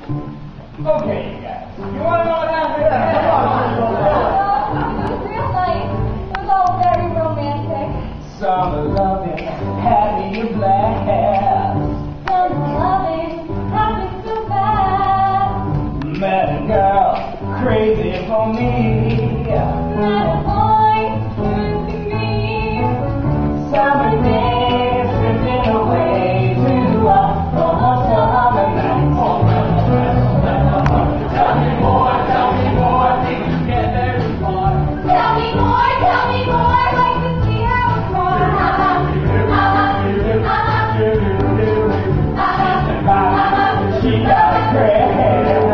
Okay, you guys. You want to know what happened? It was real nice. It was all very romantic. Summer loving had me a blast. Summer loving had me so bad. Met a girl crazy for me. Met a boy crazy me. Summer days drifting away to a summer night. Tell me more, things you get very far. Tell me more, I'd like to see how it's more. She got a great